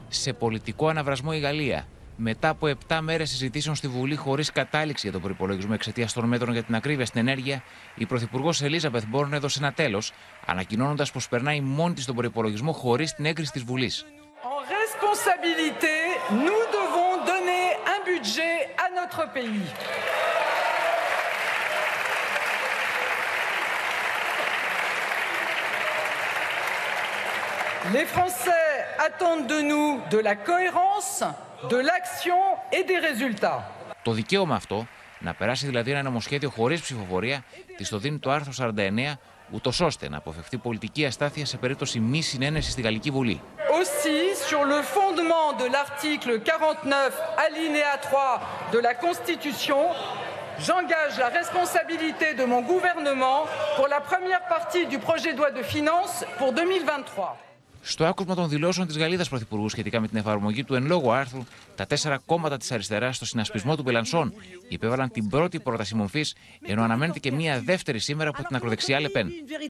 Σε πολιτικό αναβρασμό η Γαλλία. Μετά από 7 μέρες συζητήσεων στη Βουλή χωρίς κατάληξη για τον προϋπολογισμό εξαιτίας των μέτρων για την ακρίβεια στην ενέργεια, η πρωθυπουργός Ελίζαμπεθ Μπόρν έδωσε ένα τέλος, ανακοινώνοντας πως περνάει μόνη της τον προϋπολογισμό χωρίς την έγκριση της Βουλής. En responsabilité, nous devons donner un budget à notre pays. Les Français attendent de nous de la cohérence, de l'action et des résultats. Το δικαίωμα αυτό, να περάσει δηλαδή ένα νομοσχέδιο χωρίς ψηφοφορία, της το δίνει το άρθρο 49, ούτως ώστε να αποφευθεί πολιτική αστάθεια σε περίπτωση μη συνένεσης στη Γαλλική Βουλή. Aussi, sur le fondement de l'article 49, alinéa 3 de la Constitution, j'engage la responsabilité de mon gouvernement pour la première partie du projet de loi de finances pour 2023. Στο άκουσμα των δηλώσεων της Γαλλίδας Πρωθυπουργού σχετικά με την εφαρμογή του εν λόγω άρθρου, τα 4 κόμματα της αριστεράς στο συνασπισμό του Μπελανσόν υπέβαλαν την πρώτη πρόταση μορφής, ενώ αναμένεται και μία δεύτερη σήμερα από την ακροδεξιά Λεπέν.